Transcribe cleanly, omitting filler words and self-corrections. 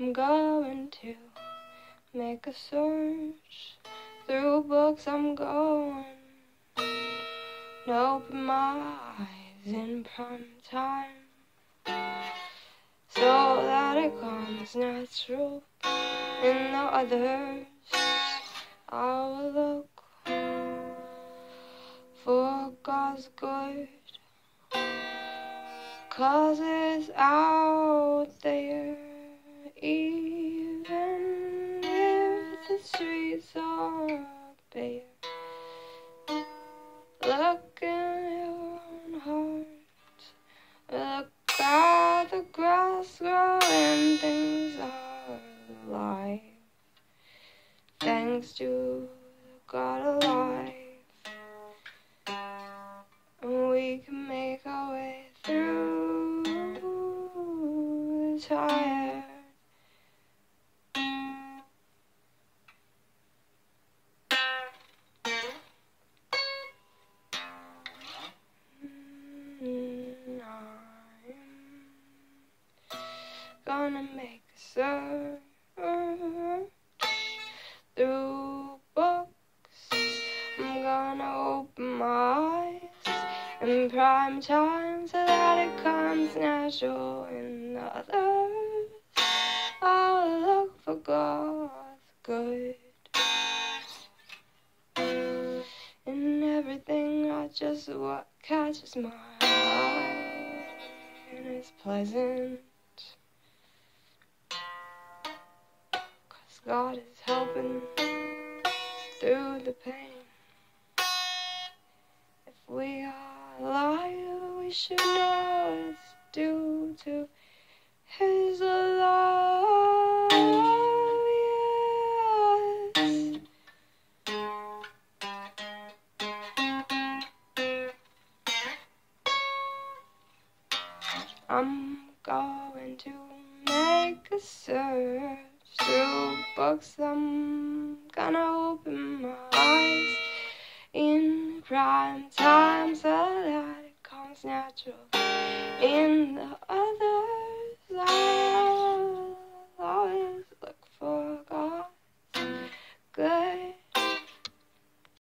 I'm going to make a search through books. I'm going to open my eyes in prime time, so that it comes natural in the others. I will look for God's good, 'cause it's out there, even if the streets are bare. Look in your own heart, look at the grass growing, things are alive, thanks to the God alive. And we can make our way through the tired. I'm gonna make a search through books. I'm gonna open my eyes in prime time, so that it comes natural in the others. I'll look for God's good in everything, not just what catches my eye and is pleasant, 'cause God is helping through the pain. If we are alive, we should know it's due to His love, yes. I'm going to make a search through books. I'm gonna open my eyes in prime time, so that it comes natural in the